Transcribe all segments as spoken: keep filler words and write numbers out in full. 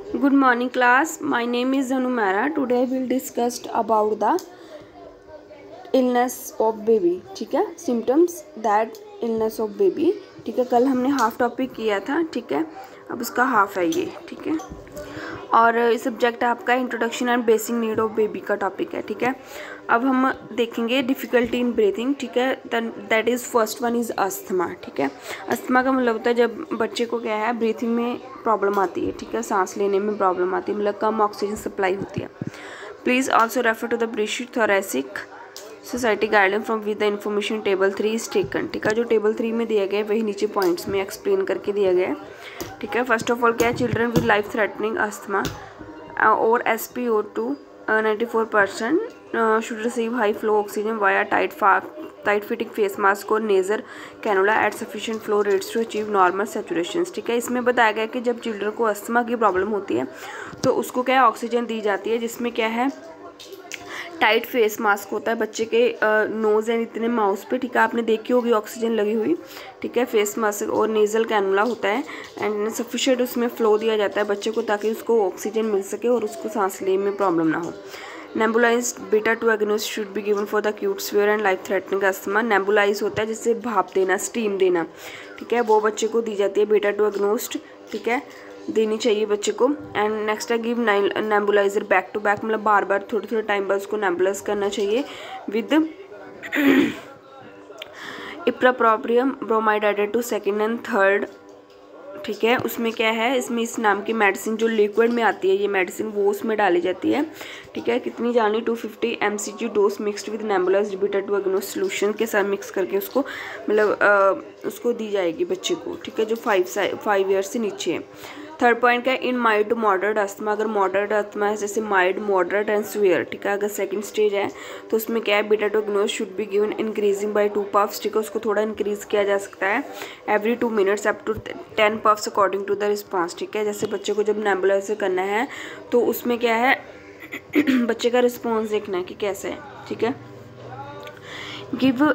Good morning class. My name is Anumara. Today we will discuss about the illness of baby. ठीक है, symptoms that illness of baby. ठीक है, कल हमने half topic किया था. ठीक है, अब उसका हाफ है ये. ठीक है, और सब्जेक्ट आपका introduction and basic need of baby का टॉपिक है. ठीक है, अब हम देखेंगे डिफ़िकल्टी इन ब्रीथिंग. ठीक है, that is first one is asthma. ठीक है, अस्थमा का मतलब होता है जब बच्चे को क्या है ब्रीथिंग में प्रॉब्लम आती है. ठीक है, सांस लेने में प्रॉब्लम आती है, मतलब कम ऑक्सीजन सप्लाई होती है. Please also refer to the British thoracic society guideline from with the information table three is taken. ठीक है, जो टेबल थ्री में दिया गया है वही नीचे पॉइंट्स में एक्सप्लेन करके दिया गया है. ठीक है, फर्स्ट ऑफ ऑल क्या है, children with life threatening asthma और S P O two ninety four percent should receive high flow oxygen via tight tight fitting face mask और nasal cannula at sufficient flow rates to achieve normal saturation. ठीक है, इसमें बताया गया कि जब children को अस्थमा की प्रॉब्लम होती है तो उसको क्या है ऑक्सीजन दी जाती है, जिसमें क्या है टाइट फेस मास्क होता है बच्चे के नोज़ एंड इतने माउथ पे. ठीक है, आपने देखी होगी ऑक्सीजन लगी हुई. ठीक है, फेस मास्क और नेज़ल कैनुला होता है एंड सफिशिएंट उसमें फ़्लो दिया जाता है बच्चे को ताकि उसको ऑक्सीजन मिल सके और उसको सांस लेने में प्रॉब्लम ना हो. Nebulised beta two agonist should be given for the acute severe and life threatening asthma. Nebulise होता है जिससे भाप देना, स्टीम देना. ठीक है, वो बच्चे को दी जाती है बीटा टू एगोनिस्ट. ठीक है, देनी चाहिए बच्चे को. एंड नेक्स्ट है give nebuliser back to back, मतलब बार बार थोड़े थोड़े टाइम बाद उसको नेबुलाइज करना चाहिए with ipratropium bromide added to second and third. ठीक है, उसमें क्या है, इसमें इस नाम की मेडिसिन जो लिक्विड में आती है ये मेडिसिन वो उसमें डाली जाती है. ठीक है, कितनी जानी two fifty M C G dose mixed with nebulised beta two agonist solution के साथ मिक्स करके उसको मतलब उसको दी जाएगी बच्चे को. ठीक है, जो फाइव फाइव ईयर्स से नीचे है. थर्ड पॉइंट क्या है, in mild to moderate asthma, अगर मॉडरेट अस्थमा है जैसे माइल्ड मॉडरेट एंड सीवियर. ठीक है, अगर सेकंड स्टेज है तो उसमें क्या है beta two agonist should be given increasing by two puffs. ठीक है, उसको थोड़ा इंक्रीज किया जा सकता है every two minutes up to ten puffs according to the response. ठीक है, जैसे बच्चे को जब नेबुलाइज करना है तो उसमें क्या है बच्चे का रिस्पॉन्स देखना है कि कैसा है. ठीक है, give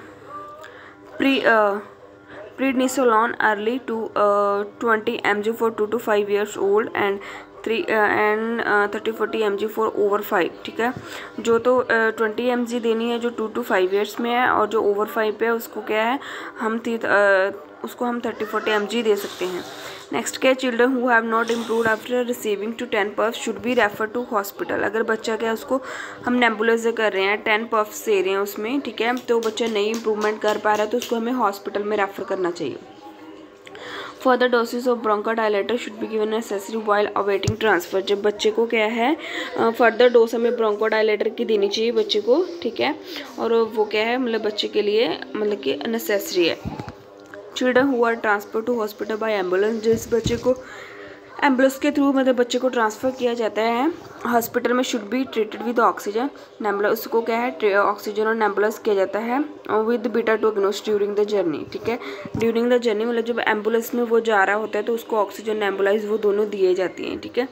pre prednisolone early to uh, twenty milligrams for two to five years old and three and thirty forty M G for over five. ठीक है, जो तो ट्वेंटी एम जी देनी है जो टू टू फाइव ईयर्स में है, और जो ओवर फाइव पे है उसको क्या है हम थी uh, उसको हम थर्टी फोर्टी एम जी दे सकते हैं. नेक्स्ट क्या, children who have not improved after receiving two ten puffs should be refer to hospital. अगर बच्चा क्या है उसको हम नेबुलाइज कर रहे हैं, टेन पफ्स दे रहे हैं उसमें. ठीक है, तो बच्चा नहीं इम्प्रूवमेंट कर पा रहा है तो उसको हमें हॉस्पिटल में रेफर करना चाहिए. Further doses of bronchodilator should be given necessary while awaiting transfer. जब बच्चे को क्या है फर्दर डोज हमें ब्रोंकोडायलेटर की देनी चाहिए बच्चे को. ठीक है, और वो क्या है मतलब बच्चे के लिए मतलब कि नेसेसरी है. Children who are transfer to hospital by ambulance, जिस बच्चे को एम्बुलेंस के थ्रू मतलब बच्चे को ट्रांसफ़र किया जाता है हॉस्पिटल में should be treated with oxygen. Nebulise उसको क्या है ऑक्सीजन और नेबुलाइज किया जाता है with beta two agonist during the journey. ठीक है, ड्यूरिंग द जर्नी मतलब जब एम्बुलेंस में वो जा रहा होता है तो उसको ऑक्सीजन नेबुलाइज वो दोनों दिए जाती हैं. ठीक है,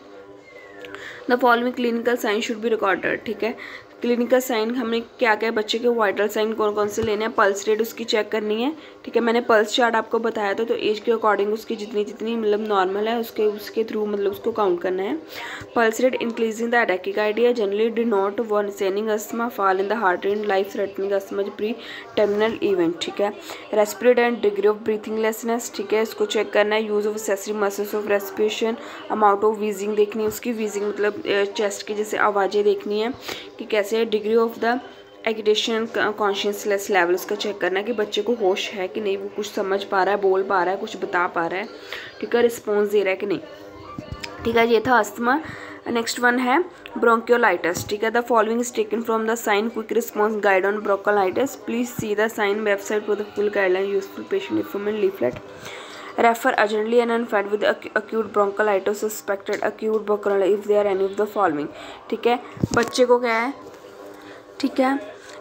the following clinical sign should be recorded. ठीक है, क्लिनिकल साइन हमें क्या क्या बच्चे के वाइटल साइन कौन कौन से लेने हैं, पल्स रेट उसकी चेक करनी है. ठीक है, मैंने पल्स चार्ट आपको बताया था, तो एज के अकॉर्डिंग उसकी जितनी जितनी मतलब नॉर्मल है उसके उसके थ्रू मतलब उसको काउंट करना है. Pulse rate increasing the tachycardia generally do not worsening asthma fall in the heart and life threatening asthma pre terminal event. ठीक है, respirate and degree of breathlessness. ठीक है, इसको चेक करना है. Use of accessory muscles of respiration, amount of wheezing देखनी है उसकी, वीजिंग मतलब चेस्ट की जैसे आवाज़ें देखनी है कि कैसे. Degree of the agitation consciousness level उसका चेक करना है कि बच्चे को होश है कि नहीं, वो कुछ समझ पा रहा है, बोल पा रहा है, कुछ बता पा रहा है. ठीक है, रिस्पॉन्स दे रहा है कि नहीं. ठीक है, ये था अस्थमा. नेक्स्ट वन है ब्रोंकियोलाइटिस. ठीक है, the following is taken from the SIGN quick response guide on bronchiolitis. Please see the SIGN website for the full guideline useful patient information leaflet. Refer urgently and unfed with acute bronchiolitis, suspected acute bronchiolitis if there are any of the following. ठीक है, बच्चे को क्या है ठीक है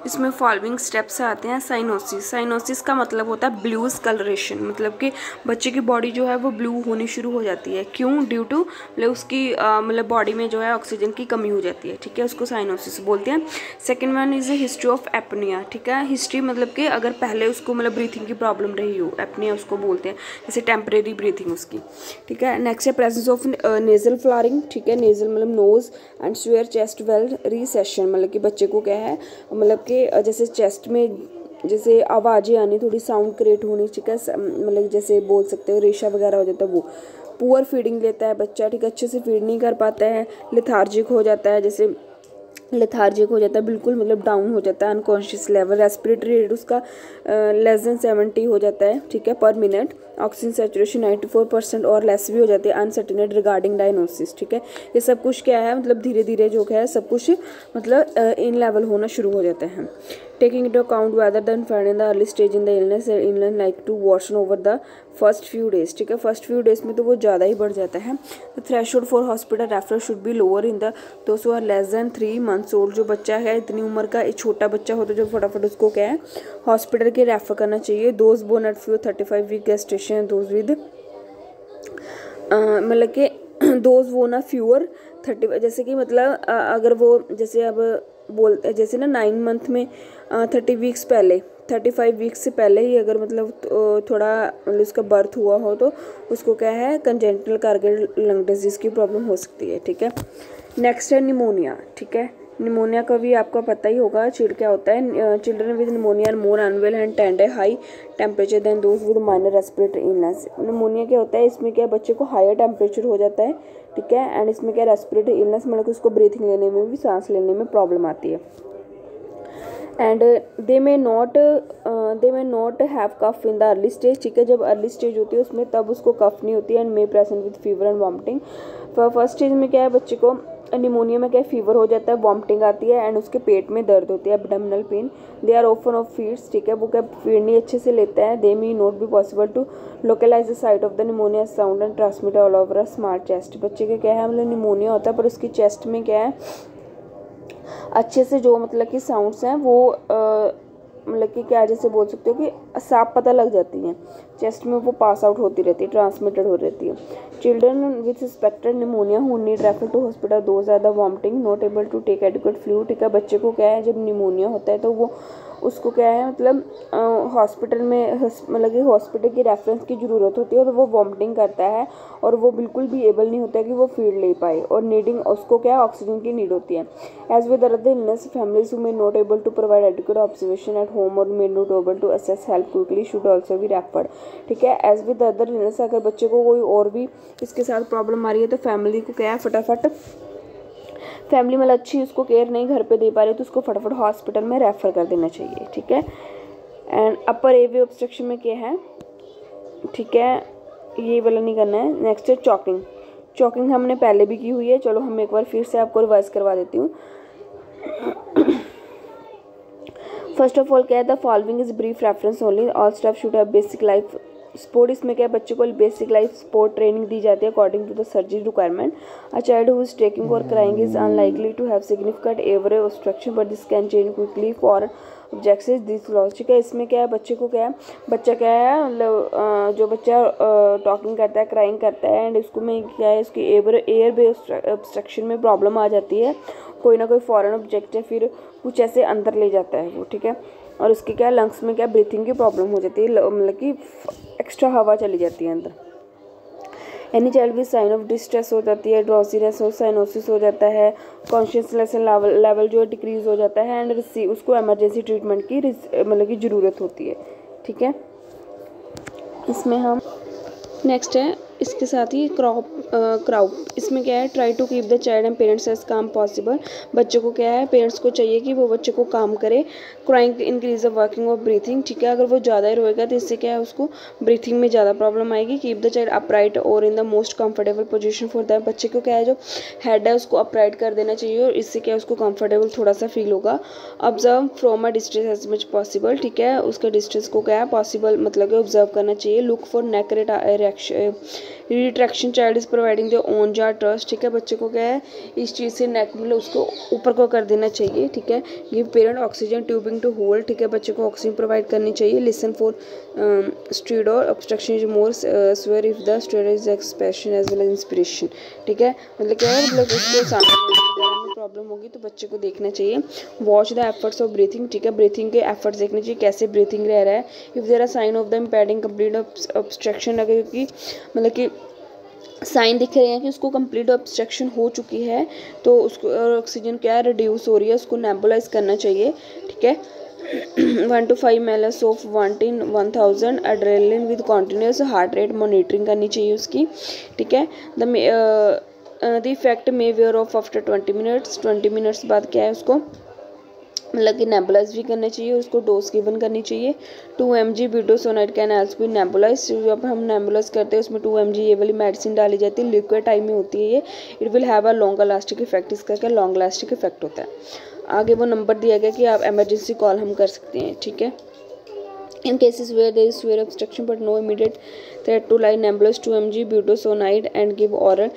इसमें following steps आते हैं। साइनोसिस, साइनोसिस का मतलब होता है ब्लूज कलरेशन, मतलब कि बच्चे की बॉडी जो है वो ब्लू होनी शुरू हो जाती है। क्यों? ड्यू टू मतलब उसकी मतलब बॉडी में जो है ऑक्सीजन की कमी हो जाती है, ठीक है, उसको साइनोसिस बोलते हैं। Second one is history of apnoea, ठीक है, हिस्ट्री मतलब कि अगर पहले उसको मतलब ब्रीथिंग की प्रॉब्लम रही हो, एपनिया उसको बोलते हैं, जैसे टेम्परेरी ब्रीथिंग उसकी, ठीक है। नेक्स्ट है प्रेजेंस ऑफ नेजल फ्लारिंग, ठीक है, नेजल मतलब nose and severe chest wall recession, मतलब कि बच्चे को क्या है मतलब कि जैसे चेस्ट में जैसे आवाज़ें आनी, थोड़ी साउंड क्रिएट होनी, ठीक है, मतलब जैसे बोल सकते हो रेशा वगैरह हो जाता है वो। पुअर फीडिंग लेता है बच्चा, ठीक है, अच्छे से फीड नहीं कर पाता है, लेथार्जिक हो जाता है, जैसे लेथार्जिक हो जाता है, बिल्कुल मतलब डाउन हो जाता है, अनकॉन्शियस लेवल, रेस्पिरेटरी रेट उसका लेस देन सेवेंटी हो जाता है, ठीक है, पर minute. Oxygen saturation ninety four percent और लेस भी हो जाती है। अनसर्टेनिटी रिगार्डिंग डायग्नोसिस, ठीक है, ये सब कुछ क्या है मतलब धीरे धीरे जो है सब कुछ मतलब इन लेवल होना शुरू हो जाते हैं। Taking into account whether then find in the early stage in the illness illness like to worsen over the first few days, ठीक है, फर्स्ट फ्यू डेज में तो वो ज़्यादा ही बढ़ जाता है। The threshold for hospital referral should be lower in the those who are less than three months old, जो बच्चा है इतनी उम्र का, एक छोटा बच्चा हो तो जो फटाफट उसको क्या है हॉस्पिटल के रेफर करना चाहिए। Those born at few thirty five week gestation, those with मतलब कि दोज वो ना फ्यूअर थर्टी, जैसे कि मतलब अगर वो जैसे अब बोलते जैसे ना नाइन मंथ में थर्टी वीक्स पहले थर्टी फाइव वीक्स से पहले ही अगर मतलब थोड़ा मतलब उसका बर्थ हुआ हो तो उसको क्या है कंजेनिटल कार्डियल लंग डिजीज़ की प्रॉब्लम हो सकती है, ठीक है। नेक्स्ट है निमोनिया, ठीक है, निमोनिया का भी आपको पता ही होगा चिड़ क्या होता है। Children with pneumonia are more unwell and tend high temperature then those with minor respiratory illness. Pneumonia क्या होता है, इसमें क्या बच्चे को हायर टेम्परेचर हो जाता है, ठीक है, एंड इसमें क्या रेस्पिरेटरी इलनेस मतलब कि उसको ब्रीथिंग लेने में भी सांस लेने में प्रॉब्लम आती है। And they may not they may not have cough in the early stage, ठीक है, जब अर्ली स्टेज होती है उसमें तब उसको कफ नहीं होती है। And may present with fever and vomiting. First stage में क्या है बच्चे को निमोनिया में क्या फीवर हो जाता है, वॉमिटिंग आती है एंड उसके पेट में दर्द होती है, abdominal pain. They are often off feeds, ठीक है, वो क्या फीड नहीं अच्छे से लेता है। They may not be possible to localise the site of the pneumonia sound and transmit all over a small chest. बच्चे का क्या है मतलब निमोनिया होता है पर उसकी चेस्ट में क्या है अच्छे से जो मतलब कि साउंड्स हैं वो आ, मतलब कि क्या जैसे बोल सकते हो कि साफ पता लग जाती हैं, चेस्ट में वो पास आउट होती रहती है, ट्रांसमिटेड हो रहती है। Children with suspected pneumonia who need refer to hospital those are the vomiting not able to take adequate fluid, ठीक है, बच्चे को क्या है जब निमोनिया होता है तो वो उसको क्या है मतलब हॉस्पिटल में मतलब कि हॉस्पिटल की रेफरेंस की ज़रूरत होती है और वो वॉमिटिंग करता है और वो बिल्कुल भी एबल नहीं होता है कि वो फीड ले पाए और नीडिंग उसको क्या है ऑक्सीजन की नीड होती है। As with other illness families who may not able to provide adequate observation at home और may not able to assess help quickly should also be referred, ठीक है। एज विद अदर इलनेस अगर बच्चे को कोई और भी इसके साथ प्रॉब्लम आ रही है तो फैमिली को क्या है फटाफट फैमिली मतलब अच्छी उसको केयर नहीं घर पे दे पा रही तो उसको फटाफट हॉस्पिटल में रेफ़र कर देना चाहिए, ठीक है। एंड अपर एवी ऑब्स्ट्रक्शन में क्या है, ठीक है, ये वाला नहीं करना है। नेक्स्ट है चॉकिंग। चॉकिंग हमने पहले भी की हुई है, चलो हम एक बार फिर से आपको रिवाइज करवा देती हूँ। फर्स्ट ऑफ ऑल क्या है the following is brief reference only, all staff should have basic life support. इसमें क्या बच्चे को बेसिक लाइफ स्पोर्ट ट्रेनिंग दी जाती है according to the surgery requirement. A child who is taking और crying is unlikely to have significant airway obstruction but this can change quickly for objects this loss, ठीक है। इसमें क्या है बच्चे को क्या है बच्चा क्या है मतलब जो बच्चा टॉकिंग करता है क्राइंग करता है एंड इसको में क्या है इसकी एयर एयर बे ऑब्स्ट्रक्शन में प्रॉब्लम आ जाती है, कोई ना कोई फॉरेन ऑब्जेक्ट है फिर कुछ ऐसे अंदर ले जाता है वो, ठीक है, और उसके क्या लंग्स में क्या ब्रीथिंग की प्रॉब्लम हो जाती है, मतलब कि एक्स्ट्रा हवा चली जाती है अंदर। Any child with sign of distress हो जाती है, ड्रॉसीनेस हो साइनोसिस हो जाता है, कॉन्शियसनेस लेवल लेवल जो है डिक्रीज हो जाता है एंड रिसीव उसको इमरजेंसी ट्रीटमेंट की मतलब की ज़रूरत होती है, ठीक है। इसमें हम नेक्स्ट है इसके साथ ही क्रॉप क्राउड। इसमें क्या है try to keep the child and parents as calm possible. बच्चों को क्या है पेरेंट्स को चाहिए कि वो बच्चे को काम करे। Crying increase the working of breathing, ठीक है, अगर वो ज़्यादा ही रोएगा तो इससे क्या है उसको ब्रीथिंग में ज़्यादा प्रॉब्लम आएगी। कीप द चाइल्ड अपराइट और in the most comfortable position for that. बच्चे को क्या है जो हेड है उसको अपराइट कर देना चाहिए और इससे क्या है उसको कंफर्टेबल थोड़ा सा फील होगा। Observe from a distance as much possible, ठीक है, उसके डिस्टेंस को क्या है पॉसिबल मतलब कि ऑब्जर्व करना चाहिए। Look for neck reaction retraction child is providing the own jar trust, ठीक है, बच्चे को क्या है इस चीज़ से नेक मतलब उसको ऊपर को कर देना चाहिए, ठीक है। Give parent oxygen tubing to hold, ठीक है, बच्चे को ऑक्सीजन प्रोवाइड करनी चाहिए। Listen for steroid obstruction is more severe if the steroid is expression as well as inspiration, ठीक है, मतलब क्या है मतलब उसको सामने प्रॉब्लम होगी तो बच्चे को देखना चाहिए। Watch the efforts of breathing, ठीक है, ब्रीथिंग के एफर्ट्स देखने चाहिए कैसे ब्रीथिंग रह रहा है। If there are sign of the impending complete obstruction, अगर कि मतलब कि साइन दिख रहे हैं कि उसको कंप्लीट ऑब्स्ट्रक्शन हो चुकी है तो उसको ऑक्सीजन क्या है रिड्यूस हो रही है, उसको नेबुलाइज करना चाहिए, ठीक है। One to five mls of one in one thousand adrenaline with continuous heart rate monitoring करनी चाहिए उसकी, ठीक है। The the effect may wear off after twenty minutes, twenty minutes बाद क्या है उसको मतलब कि नेबुलाइज भी करना चाहिए, उसको डोज गिवन करनी चाहिए। Two M G budesonide can also be nebulise, जब हम नेबुलाइज करते हैं उसमें टू एम जी ये वाली मेडिसिन डाली जाती है, लिक्विड टाइप में होती है ये। It will have a long lasting effect, इसका क्या लॉन्ग लास्टिक इफेक्ट होता है। आगे वो नंबर दिया गया कि आप एमरजेंसी कॉल हम कर सकते हैं, ठीक है। In cases where there is severe obstruction but no immediate threat to life, nebulous two milligrams budesonide and give oral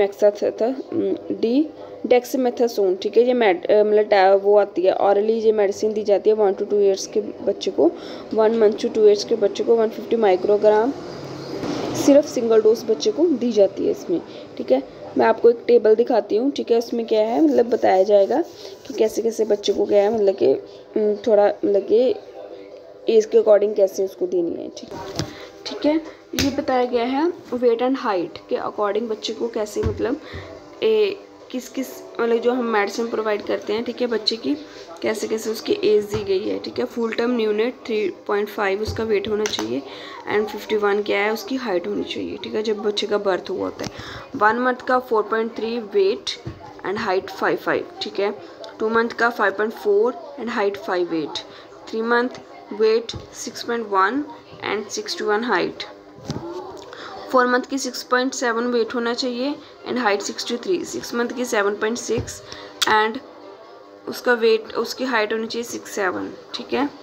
dexamethasone, ठीक है। ये मेड मतलब वो आती है ऑरली, ये मेडिसिन दी जाती है वन टू टू ईयर्स के बच्चे को, one month to two years के बच्चे को वन फिफ्टी माइक्रोग्राम सिर्फ सिंगल डोज बच्चे को दी जाती है इसमें, ठीक है। मैं आपको एक टेबल दिखाती हूँ, ठीक है, उसमें क्या है मतलब बताया जाएगा कि कैसे कैसे बच्चे को क्या है मतलब कि थोड़ा मतलब कि एज के अकॉर्डिंग कैसे उसको देनी है, ठीक ठीक है। ये बताया गया है वेट एंड हाइट के अकॉर्डिंग बच्चे को कैसे मतलब ए, किस किस मतलब जो हम मेडिसिन प्रोवाइड करते हैं, ठीक है, बच्चे की कैसे कैसे उसकी एज दी गई है, ठीक है। Full term neonate three point five उसका वेट होना चाहिए एंड फिफ्टी वन क्या है उसकी हाइट होनी चाहिए, ठीक है, जब बच्चे का बर्थ हुआ होता है। वन मंथ का four point three weight and height five five, ठीक है। टू मंथ का five point four and height five eight, three month weight six point one and sixty one height, four month की six point seven weight होना चाहिए and height sixty three, six month की seven point six and उसका weight उसकी height होनी चाहिए six seven, ठीक है,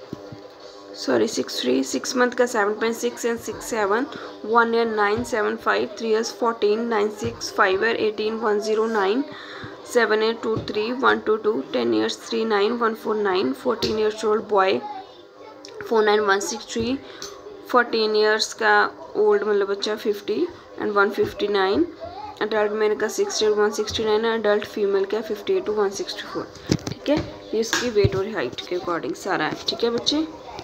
sorry six three, six month का seven point six and six seven, one year nine seven five, three years fourteen nine six, five year eighteen one zero nine, seven year two three one two two, ten years three nine one four nine, fourteen years old boy four nine one six three, fourteen years का old मतलब बच्चा fifty and one fifty nine, adult male का sixty one sixty nine, adult female का fifty eight two one sixty four, ठीक है। ये इसकी wait और हाइट के अकॉर्डिंग सारा है, ठीक है बच्चे।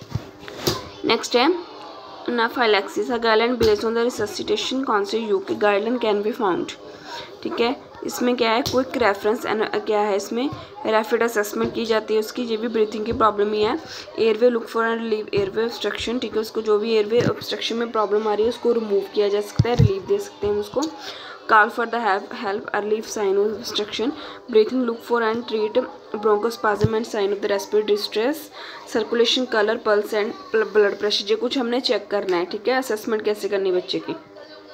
नेक्स्ट है anaphylaxis, a guideline based on the resuscitation council UK guideline can be found, ठीक है। इसमें क्या है क्विक रेफरेंस क्या है, इसमें रैपिड असेसमेंट की जाती है उसकी, ये भी ब्रीथिंग की प्रॉब्लम ही है। Airway look for and relieve airway obstruction, ठीक है, उसको जो भी एयरवे ऑब्स्ट्रक्शन में प्रॉब्लम आ रही है उसको रिमूव किया जा सकता है, रिलीव दे सकते हैं उसको। Call for the help relief sign of obstruction, breathing look for and treat bronchospasm and sign of the respiratory distress, circulation colour pulse and blood pressure, ये कुछ हमने चेक करना है, ठीक है। असेसमेंट कैसे करनी है बच्चे की,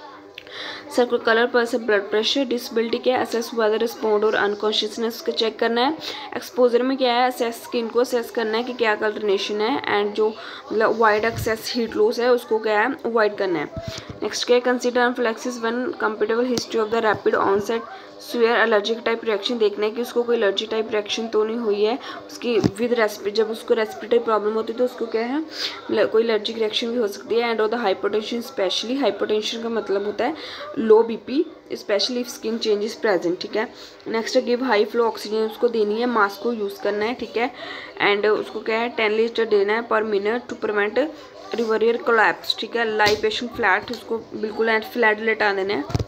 circular colour pulse blood pressure, disability क्या है असेस वेदर रिस्पॉन्ड और अनकॉन्शियसनेस को चेक करना है। एक्सपोजर में क्या है असेस स्किन को असेस करना है कि क्या कलरेशन है एंड जो मतलब वाइड एक्सेस हीट लॉस है उसको क्या है अवॉइड करना है। नेक्स्ट क्या है consider anaphylaxis when compatible history of the rapid onset severe allergic type reaction, देखना है कि उसको कोई एलर्जी टाइप रिएक्शन तो नहीं हुई है उसकी विद रेस्पि जब उसको रेस्पिरेटरी प्रॉब्लम होती है तो उसको क्या है कोई एलर्जिक रिएक्शन भी हो सकती है। एंड और द हाइपरटेंशन स्पेशली, हाइपरटेंशन का मतलब होता है low BP specially if skin change is present, ठीक है। Next give high flow oxygen उसको देनी है, मास्क को यूज़ करना है, ठीक है। एंड उसको क्या है टेन लीटर देना है पर मिनट टू प्रिवेंट रिवरियर कोलैप्स, ठीक है। लाई पेशेंट फ्लैट उसको बिल्कुल एंड फ्लैट लेटा देना है।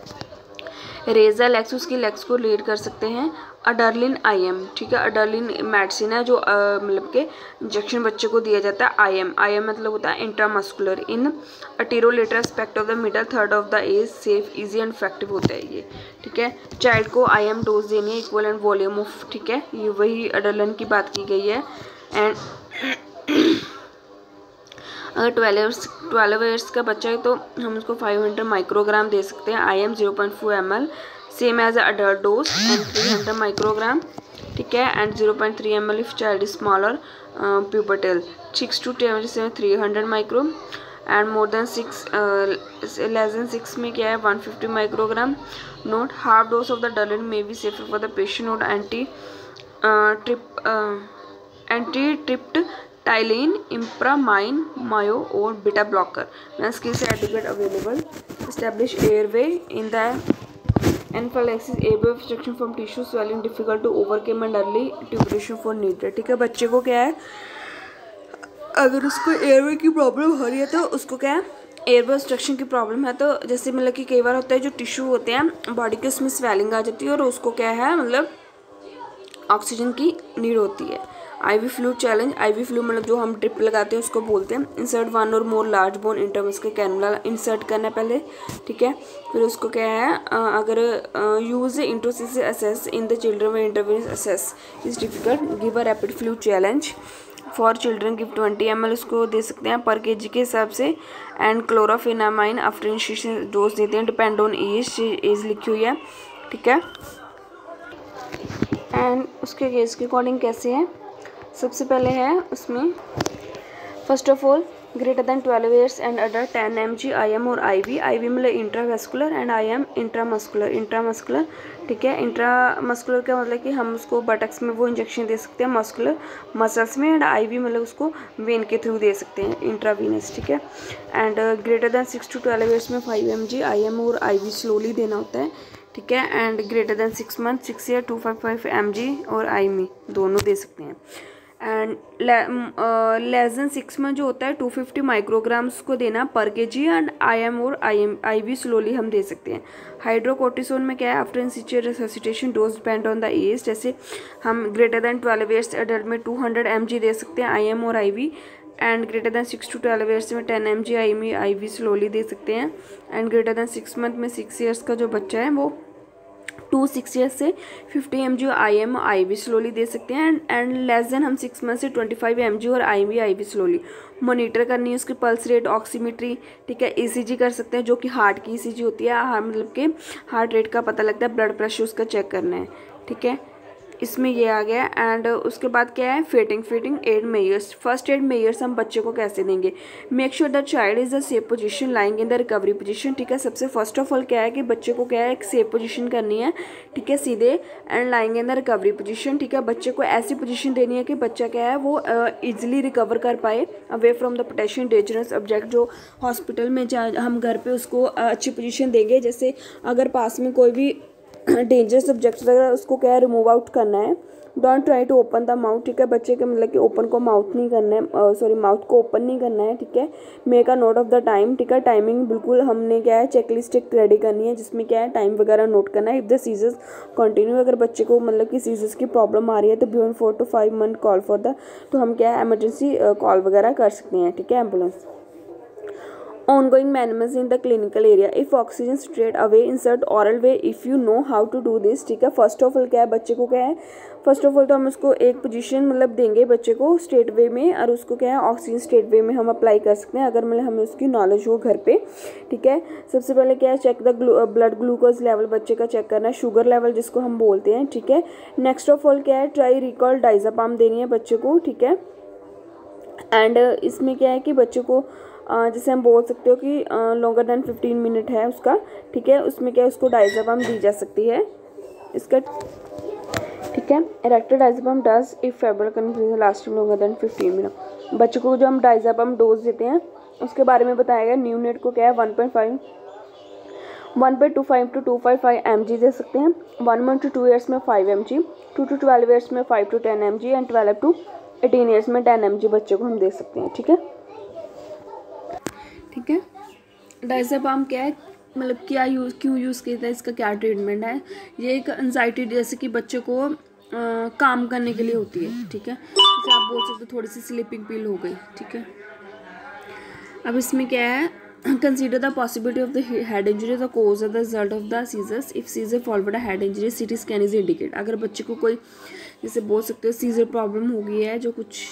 रेजर लेग्स उसकी लेग्स को लीड कर सकते हैं। अडरलिन आई एम, ठीक है, अडरलिन मेडिसिन है जो मतलब के इंजेक्शन बच्चे को दिया जाता है। आई एम आई एम मतलब होता है intramuscular in anterolateral aspect of the middle third of the age, safe easy and effective होता है ये, ठीक है। चाइल्ड को आई एम डोज देनी है इक्वल एंड वॉल्यूम ऑफ, ठीक है, ये वही अडरलिन की बात की गई है। एंड अगर ट्वेल्व ईयर्स ट्वेल्व ईयर्स का बच्चा है तो हम उसको फाइव हंड्रेड माइक्रोग्राम दे सकते हैं। I M zero point four M L same as adult dose and three hundred microgram, ठीक है। And zero point three M L if child is smaller pubertal, six to ten से three hundred micro. And more than six less than six में क्या है one fifty microgram. Note half dose of the diluent may be safer for the patient. Note anti trip anti ट्रिप्ट ptyalin इम्प्रामाइन MAOI और beta blocker when skills are adequate available. Establish airway in the anaphylaxis, airway obstruction from tissue swelling difficult to overcome and early tubulation for needed। ठीक है, बच्चे को क्या है अगर उसको airway की प्रॉब्लम हो रही है तो उसको क्या है एयरवे ऑब्स्ट्रक्शन की प्रॉब्लम है तो जैसे मतलब कि कई बार होता है जो टिश्यू होते हैं बॉडी के उसमें स्वेलिंग आ जाती है और उसको क्या है मतलब ऑक्सीजन की नीड होती है। IV fluid challenge, IV fluid मतलब जो हम ड्रिप लगाते हैं उसको बोलते हैं। इंसर्ट वन और more large bore intramuscular cannula insert करना है पहले, ठीक है। फिर उसको क्या है अगर use intraosseous access in the children में intravenous access is difficult, give a rapid fluid challenge for children, give twenty M L उसको दे सकते हैं पर के जी के हिसाब से। And chlorphenamine after initiation dose देते हैं, डिपेंड ऑन एज, एज लिखी हुई है, ठीक है। एंड उसके केस के अकॉर्डिंग कैसे है, सबसे पहले है उसमें first of all greater than twelve years and adult ten M G I M और आई वी, आई वी मतलब intravascular and I M intramuscular, intramuscular, ठीक है। इंट्रामस्कुलर का मतलब कि हम उसको बटक्स में वो इंजेक्शन दे सकते हैं मस्कुलर मसल्स में, एंड आई वी मतलब उसको वेन के थ्रू दे सकते हैं इंट्रावीनस, ठीक है। And greater than six to twelve years में five M G I M और आई वी स्लोली देना होता है, ठीक है। And greater than six month six year two five five M G और आई मी दोनों दे सकते हैं। And less than six month जो होता है टू फिफ्टी माइक्रोग्राम्स को देना पर के जी, एंड आई एम और I M I V slowly हम दे सकते हैं। हाइड्रोकोर्टिसोन में क्या है after initial resuscitation dose depend on the age, जैसे हम greater than twelve years adult में टू हंड्रेड एम जी दे सकते हैं आई एम और I V, and greater than six to twelve years में ten M G I M I V slowly दे सकते हैं। And greater than six month में सिक्स ईयर्स का जो बच्चा है वो टू सिक्स ईयर्स से fifty M G I M I V slowly दे सकते हैं। एंड एंड लेस देन हम सिक्स मंथ से ट्वेंटी फाइव एम जी और I V I V slowly monitor करनी है उसकी पल्स रेट, ऑक्सीमीट्री, ठीक है। ई सी जी कर सकते हैं जो कि हार्ट की ई सी जी होती है, मतलब कि हार्ट रेट का पता लगता है, ब्लड प्रेशर उसका चेक करना है, ठीक है। इसमें ये आ गया। एंड उसके बाद क्या है feeding, feeding aid measures, first aid measures हम बच्चे को कैसे देंगे, make sure that child is the safe position lying in the recovery position, ठीक है। सबसे फर्स्ट ऑफ ऑल क्या है कि बच्चे को क्या है एक सेफ पोजीशन करनी है, ठीक है, सीधे, and lying in the recovery position, ठीक है। बच्चे को ऐसी पोजीशन देनी है कि बच्चा क्या है वो इजिली रिकवर कर पाए away from the potential dangerous object. जो हॉस्पिटल में हम घर पे उसको अच्छी पोजीशन देंगे, जैसे अगर पास में कोई भी डेंजरस सब्जेक्ट वगैरह उसको क्या है रिमूव आउट करना है। Don't try to open the mouth, ठीक है। बच्चे के मतलब कि ओपन को माउथ नहीं करना है, सॉरी माउथ को ओपन नहीं करना है, ठीक है। Make a note of the time, ठीक है। टाइमिंग बिल्कुल हमने क्या है चेकलिस्ट एक रेडी करनी है जिसमें क्या है टाइम वगैरह नोट करना है। इफ द सीजर्स कंटिन्यू, अगर बच्चे को मतलब कि सीजर्स की प्रॉब्लम आ रही है तो beyond four to five month call for the, तो हम क्या है एमरजेंसी कॉल वगैरह कर सकते हैं, ठीक है, ambulance. Ongoing management in the clinical area, if oxygen straight away insert oral way if you know how to do this, ठीक है। फर्स्ट ऑफ ऑल क्या है बच्चे को क्या है फर्स्ट ऑफ ऑल तो हम उसको एक पोजीशन मतलब देंगे बच्चे को स्ट्रेट वे में, और उसको क्या है ऑक्सीजन स्ट्रेट वे में हम अप्लाई कर सकते हैं अगर मतलब हमें उसकी नॉलेज हो घर पे, ठीक है। सबसे पहले क्या है check the blood glucose level बच्चे का चेक करना है, शुगर लेवल जिसको हम बोलते हैं, ठीक है। नेक्स्ट ऑफ ऑल क्या है ट्राई रिकॉल डाइजापाम देनी है बच्चे को, ठीक है। एंड इसमें क्या है कि बच्चे को जैसे हम बोल सकते हो कि लॉन्गर देन फिफ्टीन मिनट है उसका, ठीक है, उसमें क्या उसको डाइजापाम दी जा सकती है इसका, ठीक है। Erected diazepam dose if febrile confusion lasting longer than fifteen minute. बच्चों को जो हम डाइजापाम डोज देते हैं उसके बारे में बताया गया। न्यूनेट को क्या है one point five one point two five two two five five M G दे सकते हैं। One month to two years में five M G, two to twelve years में five to ten M G, and twelve to eighteen years में ten M G बच्चे को हम दे सकते हैं, ठीक है, ठीक है। डाइजापाम क्या है मतलब क्या यूज़ क्यों यूज़ किया था, इसका क्या ट्रीटमेंट है। ये एक एंजाइटी जैसे कि बच्चे को आ, काम करने के लिए होती है, ठीक है। जैसे आप बोल सकते हो थोड़ी सी स्लीपिंग पिल हो गई, ठीक है। अब इसमें क्या है consider the possibility of the head injury the cause of the result of the seizures, if seizure forward head injury CT scan is indicate. अगर बच्चे को कोई जैसे बोल सकते हो सीजर प्रॉब्लम हो गई है जो कुछ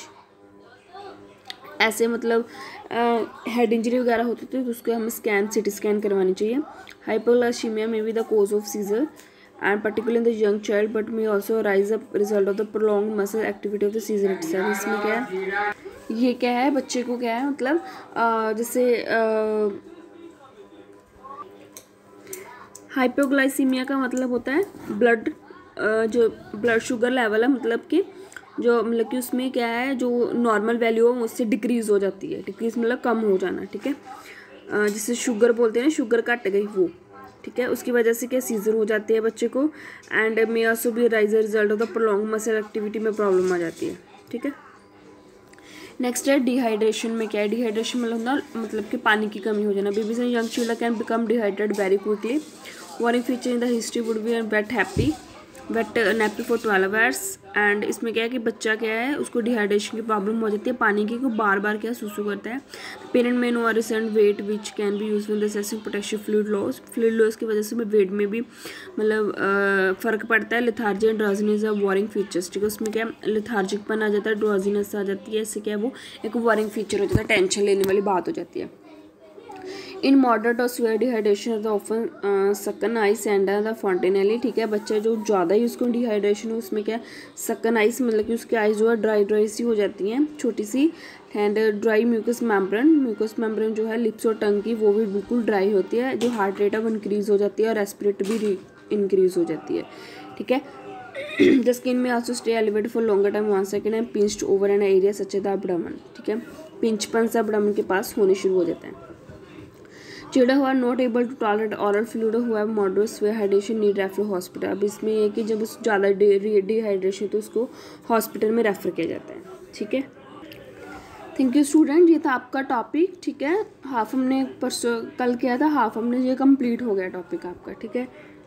ऐसे मतलब हेड इंजरी वगैरह होती थी तो उसको हमें स्कैन सिटी स्कैन करवानी चाहिए। हाइपोग्लाइसीमिया में भी the cause of seizure, and particular in the young child but may also rise up result of the prolong muscle activity of the seizure itself. इसमें क्या है, ये क्या है, बच्चे को क्या है मतलब जैसे हाइपोग्लाइसीमिया का मतलब होता है ब्लड जो ब्लड शुगर लेवल है, मतलब कि जो मतलब कि उसमें क्या है जो नॉर्मल वैल्यू है उससे डिक्रीज़ हो जाती है। डिक्रीज मतलब कम हो जाना, ठीक है, जिसे शुगर बोलते हैं ना, शुगर घट गई वो, ठीक है, उसकी वजह से क्या सीजर हो जाती है बच्चे को। And may also be rise result of the prolong muscle activity में प्रॉब्लम आ जाती है, ठीक है। नेक्स्ट है डिहाइड्रेशन में क्या है, डिहाइड्रेशन मतलब ना मतलब कि पानी की कमी हो जाना। Babies and young children can become dehydrated very quickly. Warning feature in the history would be wet happy wet nappy for twelve hours. And इसमें क्या है कि बच्चा क्या है उसको डिहाइड्रेशन की प्रॉब्लम हो जाती है, पानी की, को बार बार क्या सुसु करता है। पेरेंट में no recent weight which can be use in assessing potassium fluid loss. Fluid loss की वजह से वेट में भी मतलब फ़र्क पड़ता है। Lethargy and drowsiness are warning features, ठीक है, उसमें क्या लिथार्जिक पन आ जाता है, ड्राउजीनेस आ जाती है, इससे क्या है वो एक वॉरिंग फीचर हो जाता है, टेंशन लेने वाली बात हो जाती है। इन मॉडरेट और severe dehydration of the often sunken eyes and the fontanelle, ठीक है, बच्चे जो ज़्यादा ही उसको डिहाइड्रेशन हो उसमें क्या सकन आइस मतलब कि उसकी आइस जो है ड्राई ड्राई सी हो जाती हैं छोटी सी। And dry mucous membrane, mucous membrane जो है लिप्स और टंग की वो भी बिल्कुल ड्राई होती है। जो हार्ट रेट है वो इंक्रीज़ हो जाती है और रेस्पिरेट भी इंक्रीज़ हो जाती है, ठीक है। The skin may also stay elevated for longer time one second and pinched over an area such as the abdomen, ठीक है, पिंचपन से एब्डोमेन के पास होने शुरू हो जाते हैं। Children who are not able to tolerate oral fluid who have moderate severe hydration need refer hospital. अब इसमें ये कि जब उस ज़्यादा डिहाइड्रेशन तो उसको हॉस्पिटल में रेफ़र किया जाता है, ठीक है। थैंक यू स्टूडेंट, ये था आपका टॉपिक, ठीक है। हाफ हमने परसों कल किया था, हाफ हमने ये कंप्लीट हो गया टॉपिक आपका, ठीक है।